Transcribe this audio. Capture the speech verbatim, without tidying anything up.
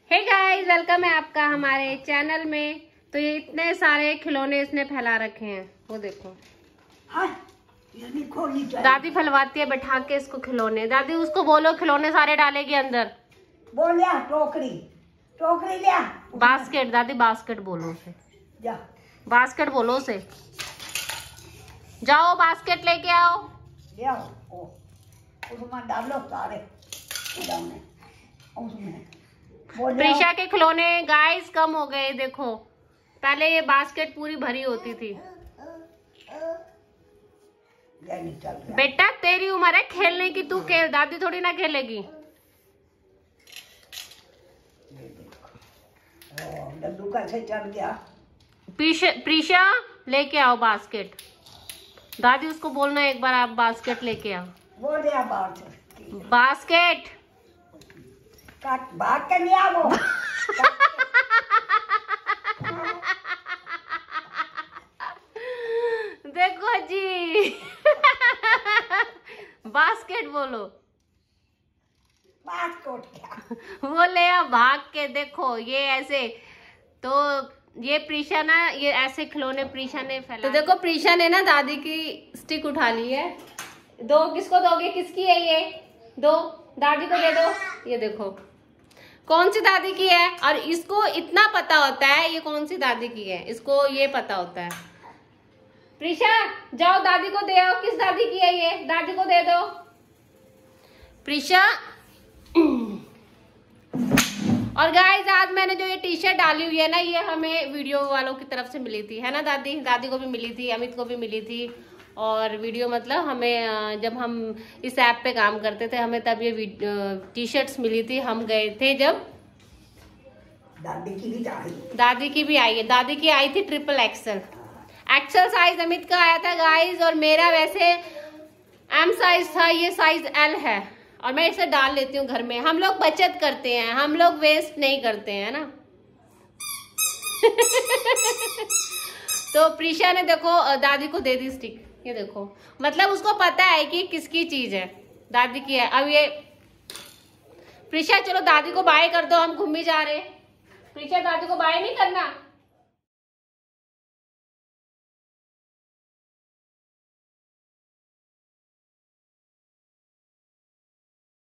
Hey guys, welcome है आपका हमारे चैनल में। तो ये इतने सारे खिलौने इसने फैला रखे हैं, वो देखो। हाँ, दादी फैलवाती है बैठा के इसको खिलौने। दादी उसको बोलो खिलौने सारे डालेगी अंदर। बोलिया टोकरी टोकरी लिया। बास्केट दादी, बास्केट बोलो उसे। जा बास्केट बोलो उसे। जाओ बास्केट लेके आओ। ले आओ, ओ उसमें डालो सारे खिलौने उसमें। प्रीशा के खिलौने गाइस कम हो गए, देखो पहले ये बास्केट पूरी भरी होती थी। ये नहीं चल रहा। बेटा तेरी उम्र है खेलने की, तू खेल, दादी थोड़ी ना खेलेगी। डब्बू कैसे चढ़ गया। प्रीशा लेके आओ बास्केट। दादी उसको बोलना एक बार आप बास्केट लेके आओ। वो लिया बात बास्केट काट भाग के लिया वो। देखो जी बास्केट बोलो। बास्केट क्या वो ले आ भाग के। देखो ये ऐसे, तो ये प्रीशा ना, ये ऐसे खिलौने प्रीशा ने फैला। तो देखो प्रीशा ने ना दादी की स्टिक उठा ली है। दो किसको दोगे, किसकी है ये? दो दादी को दे दो। ये देखो कौन सी दादी की है, और इसको इतना पता होता है ये कौन सी दादी की है, इसको ये पता होता है। प्रीशा जाओ दादी को दे आओ, किस दादी की है ये, दादी को दे दो प्रीशा। और गाइस आज मैंने जो ये टी शर्ट डाली हुई है ना, ये हमें वीडियो वालों की तरफ से मिली थी, है ना दादी? दादी को भी मिली थी, अमित को भी मिली थी। और वीडियो मतलब हमें जब हम इस ऐप पे काम करते थे, हमें तब ये टी शर्ट्स मिली थी। हम गए थे जब, दादी की भी आई। दादी की भी आई है। दादी की आई थी triple XL. XL size Amit का आया था गाइस, और मेरा वैसे एम साइज था, ये साइज एल है। और मैं इसे डाल लेती हूँ घर में। हम लोग बचत करते हैं, हम लोग वेस्ट नहीं करते हैं ना। तो प्रीशा ने देखो दादी को दे दी स्टिक, ये देखो, मतलब उसको पता है कि किसकी चीज है, दादी की है। अब ये प्रीशा चलो दादी को बाय कर दो, हम घूमी जा रहे। प्रीशा दादी को बाय नहीं करना।